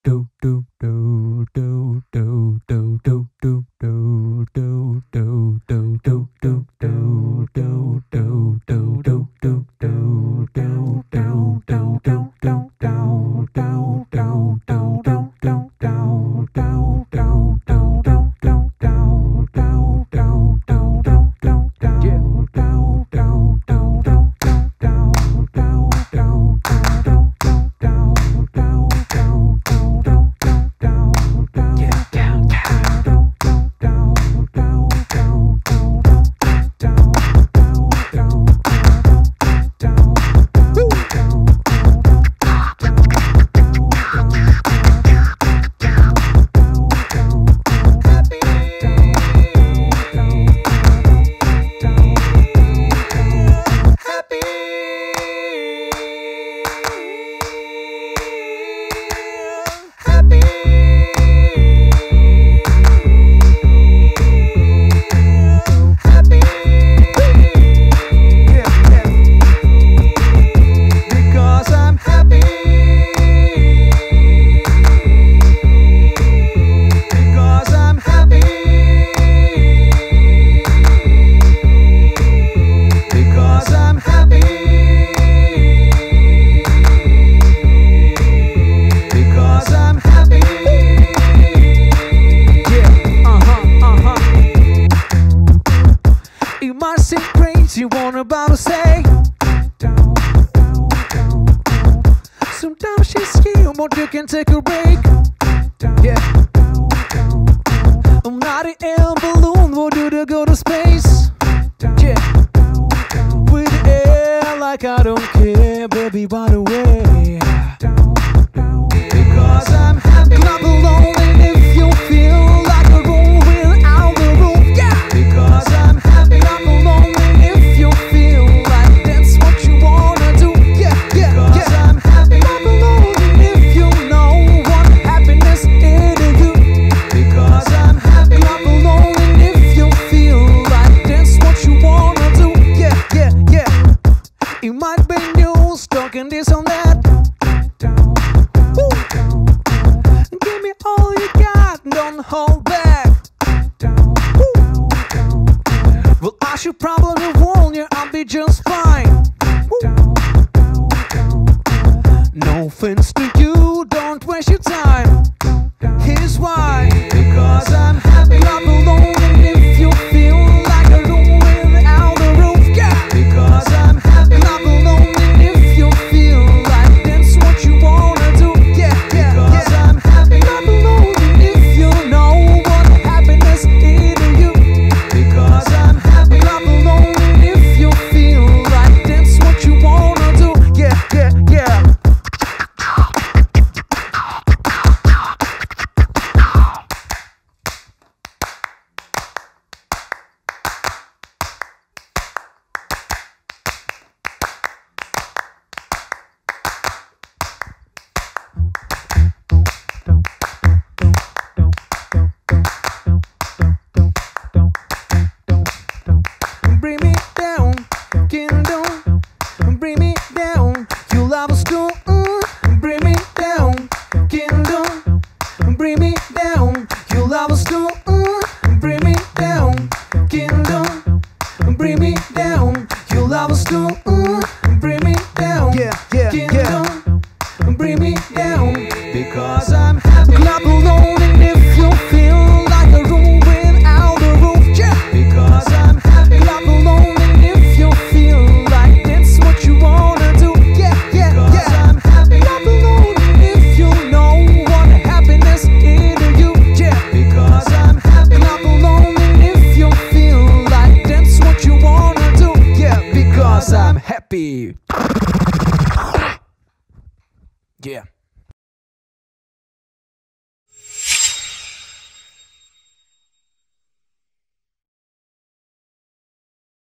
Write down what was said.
You want about to say. Sometimes she's here, but you can take a break. Yeah. I'm not an air balloon, what do they go to space? Yeah. With the air like I don't care, baby, by the way. Because I'm happy. Clap along if you feel like a room without the roof. Yeah. Because I'm happy. Clap along if you feel like that's what you wanna do. Yeah, yeah, because yeah. I'm happy. Clap along if you know what happiness is to you. Because I'm happy. Clap along if you feel like that's what you wanna do. Yeah, yeah, yeah. It might be new, stuck in this or that. Woo. Give me all you got, don't hold back. Woo. Well, I should probably warn you, I'll be just fine. Woo. No offense to you, don't waste your time. Here's why. Because I'm happy. Clap along if you feel like a room without a roof. Yeah. Because I'm happy. Clap along if you feel like that's what you wanna do. Yeah, yeah, because yeah. I'm happy. Clap along if you know what happiness is to you. Because I'm happy. Clap along if you feel like that's what you wanna do. Yeah, yeah, yeah. Bring me down, kingdom. Bring me down, you love us too. Bring me down, kingdom. Bring me down, you love us too. Bring me down, kingdom. Bring me down, you love us too. Bring me down, yeah, yeah, kingdom. Bring me down, because I'm happy. Clap along if you feel like a room without a roof. Yeah, because I'm happy. Clap along if you feel like that's what you wanna do. Yeah, yeah, because yeah. I'm happy. Clap along if you know what happiness is to you. Yeah, because I'm happy. Clap along if you feel like that's what you wanna do. Yeah, because I'm happy. Yeah.